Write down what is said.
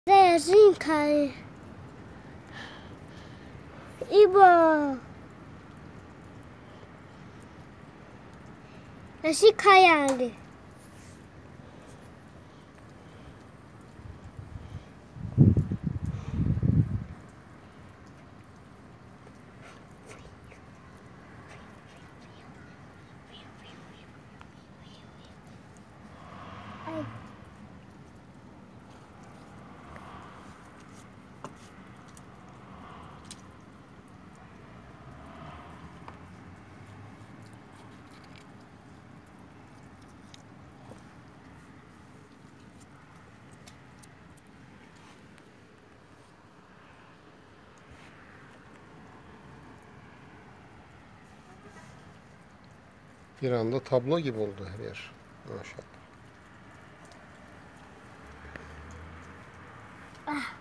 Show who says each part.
Speaker 1: Zezinka. İbo. Nasıl kayandı?
Speaker 2: Bir anda tablo gibi oldu her yer. Maşallah.